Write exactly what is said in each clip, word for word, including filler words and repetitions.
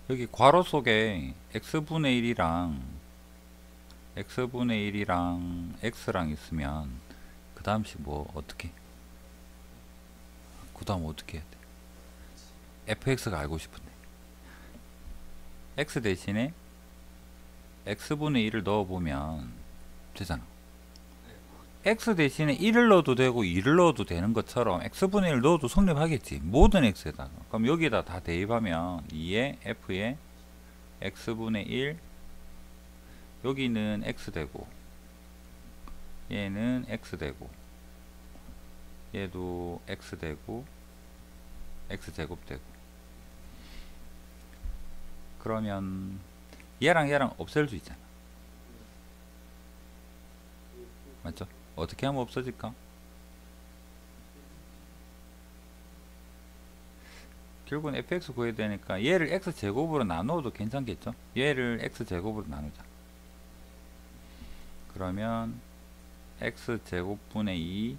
여기 괄호 속에 x분의 일이랑 x분의 일이랑 x랑 있으면 그 다음 식 뭐 어떻게 그 다음 어떻게 해야 돼? fx가 알고 싶은데 x 대신에 x분의 일을 넣어보면 되잖아. x 대신에 일을 넣어도 되고 이를 넣어도 되는 것처럼 x분의 일 넣어도 성립하겠지. 모든 x에다가. 그럼 여기다 다 대입하면 이에 f에 x분의 일, 여기는 x 되고 얘는 x 되고 얘도 x 되고 x제곱 되고, 그러면 얘랑 얘랑 없앨 수 있잖아. 맞죠? 어떻게 하면 없어질까? 결국은 fx 구해야 되니까 얘를 x제곱으로 나누어도 괜찮겠죠? 얘를 x제곱으로 나누자. 그러면 x제곱분의 이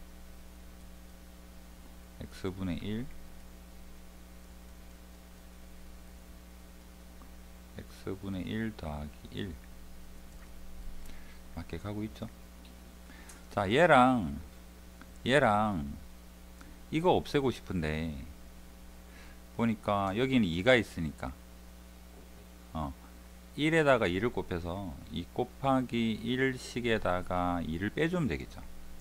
x분의 일 x분의 일 더하기 일 맞게 가고 있죠. 자, 얘랑 얘랑 이거 없애고 싶은데 보니까 여기는 이가 있으니까 어, 일에다가 이를 곱해서 이 곱하기 일식에다가 이를 빼주면 되겠죠.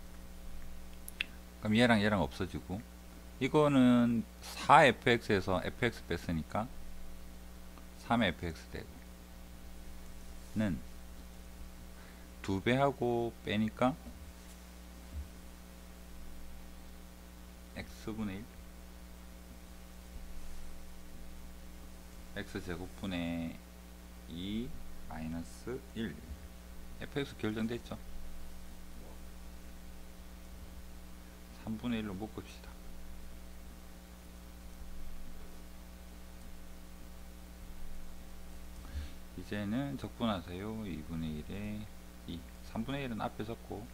그럼 얘랑 얘랑 없어지고, 이거는 사 에프엑스에서 에프엑스 뺐으니까 삼 에프엑스 되고, 는 두 배 하고 빼니까 x분의 일 x제곱분의 이 마이너스 일, fx 결정됐죠. 삼분의 일로 묶읍시다. 이제는 적분하세요. 이분의 일에 이, 삼분의 일은 앞에 적고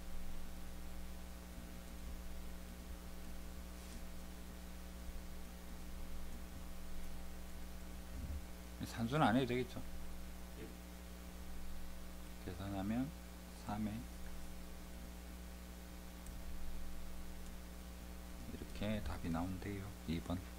산수는 안 해도 되겠죠. 계산하면 삼에 이렇게 답이 나온대요. 이 번.